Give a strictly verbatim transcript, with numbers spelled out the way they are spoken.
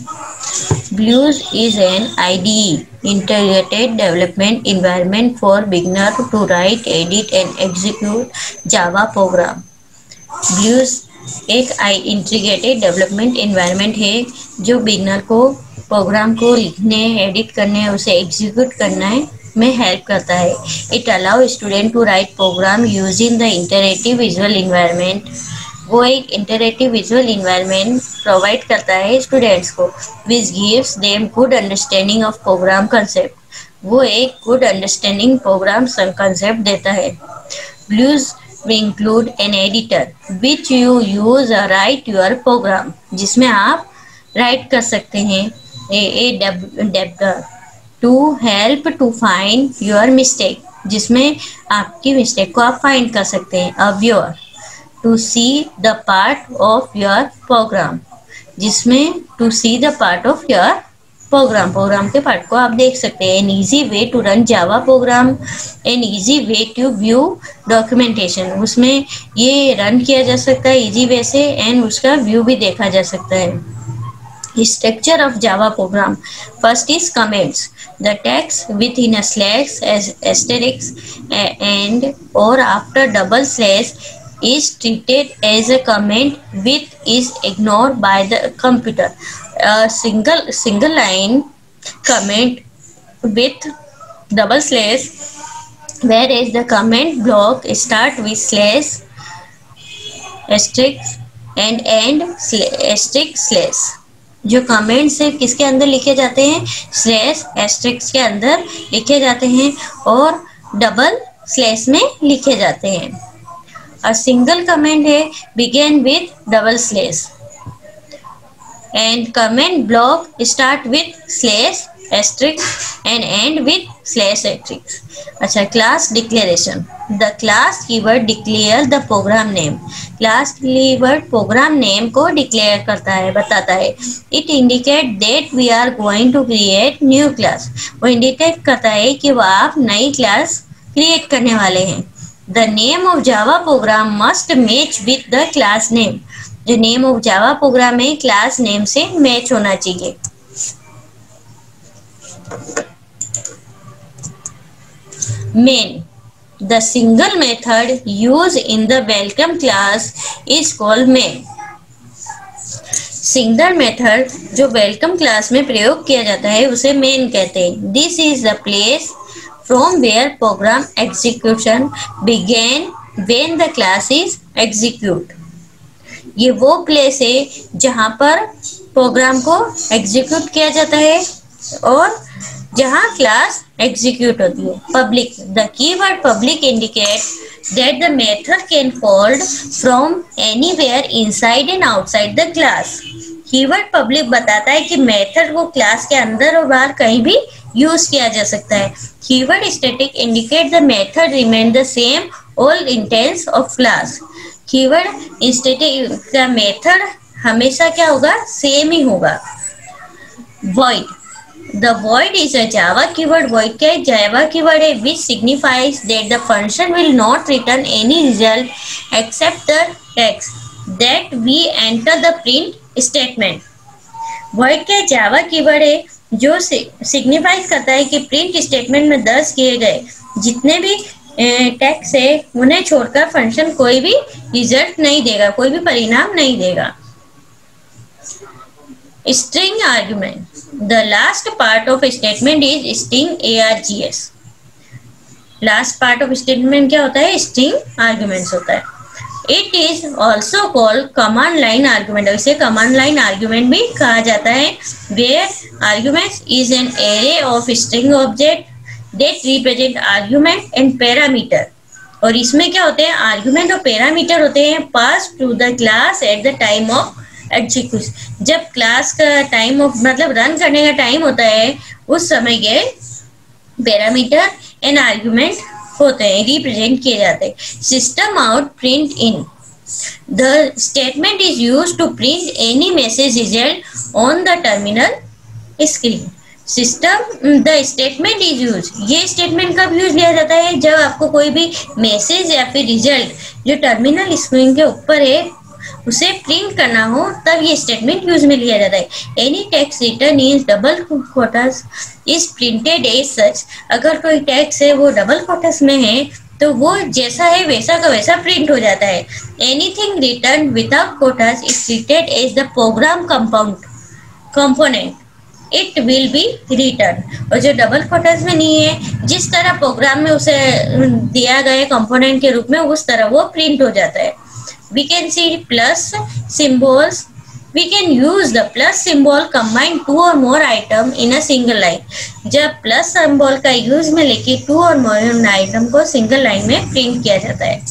BLUES is an I D E, Integrated Development Environment for beginner to write, edit and execute Java program. BlueJ एक I integrated development environment है जो beginner को programme को लिखने, edit करने, उसे execute करने में हेल्प करता है. It allow student to write program using the interactive visual environment. वो एक इंटरेक्टिव विजुअल इन्वायरमेंट प्रोवाइड करता है स्टूडेंट्स को, which gives them good understanding of program concept. वो एक गुड अंडरस्टैंडिंग प्रोग्राम कंसेप्ट देता है. BlueJ we include an editor which you use or write your program, जिसमें आप राइट कर सकते हैं a a debugger to help to find your mistake, जिसमें आपकी मिस्टेक को आप फाइंड कर सकते हैं. A viewer to see the part of your program, जिसमें to see the part of your program program के पार्ट को आप देख सकते हैं. An easy way to run Java program, an easy way to view documentation, उसमें ये run किया जा सकता है इजी वे से एंड उसका व्यू भी देखा जा सकता है. Structure of Java program. First is comments. The text within a slash asterisks and और after double slash is treated as a comment which is ignored by the computer. A single single line comment with double slash, whereas the comment block start with slash, asterisk and end asterisk slash. जो comments है किसके अंदर लिखे जाते हैं? Slash asterisk के अंदर लिखे जाते हैं और डबल स्लैश में लिखे जाते हैं. A single comment है begin with double slash and comment block start with slash asterisk and end with slash asterisk. अच्छा, class declaration. The class keyword declare the program name. Class keyword program name को declare करता है, बताता है. It indicate that we are going to create new class. वो indicate करता है कि वो आप नई class create करने वाले हैं. The name of Java program must match with the class name. जो name of Java program है class name से match होना चाहिए. Main. The single method used in the welcome class is called main. Single method जो welcome class में प्रयोग किया जाता है उसे मेन कहते हैं. This is the place from where program execution began when the class is execute. ये वो प्लेस है जहाँ पर प्रोग्राम को एग्जीक्यूट किया जाता है और जहाँ क्लास एग्जीक्यूट होती है. Public. The keyword public indicate that the method can called from anywhere inside and outside the class. Keyword public बताता है कि मेथड को क्लास के अंदर और बाहर कहीं भी यूज किया जा सकता है. Keyword static indicate the method remain the same all instance of class. Keyword static का मेथड हमेशा क्या होगा? सेम ही होगा. void. The void is a Java keyword. void क्या है? Java keyword है which signifies that the function will not return any result except the text that we enter the print statement. void क्या Java keyword है जो signifies करता है कि print statement में दर्ज किए गए जितने भी टेक्स्ट है उन्हें छोड़कर फंक्शन कोई भी रिजल्ट नहीं देगा, कोई भी परिणाम नहीं देगा. String argument. The last part of statement is string args. Last part of statement क्या होता है? स्ट्रिंग आर्गुमेंट्स होता है. It is also called command line argument. इसे कमांड लाइन आर्ग्यूमेंट भी कहा जाता है. Where argument is an array of string object that represent argument and parameter. और इसमें क्या होते हैं? आर्ग्यूमेंट और पैरामीटर होते हैं pass to the class at the time of execution. जब क्लास का टाइम ऑफ मतलब रन करने का टाइम होता है उस समय के पैरामीटर एंड आर्ग्यूमेंट होते हैं, रिप्रेजेंट किए जाते हैं. System out println. The statement is used to print any message result on the terminal screen. System the statement is use. ये स्टेटमेंट कब यूज लिया जाता है? जब आपको कोई भी मैसेज या फिर रिजल्ट जो टर्मिनल स्क्रीन के ऊपर है उसे प्रिंट करना हो तब ये स्टेटमेंट यूज में लिया जाता है। Any text return is double quotes is printed as such. अगर कोई टेक्स्ट है वो डबल कोटस में है तो वो जैसा है वैसा का वैसा प्रिंट हो जाता है। Anything return without quotes is treated as the program compound component, it will be return. और जो डबल कोटस में नहीं है, जिस तरह प्रोग्राम में उसे दिया गया कंपोनेंट के रूप में उस तरह वो प्रिंट हो जाता है। We can see plus symbols, we can use the plus symbol combine two or more item in a single line। जब प्लस सिंबल का यूज में लेके टू और मोर आइटम को सिंगल लाइन में प्रिंट किया जाता है।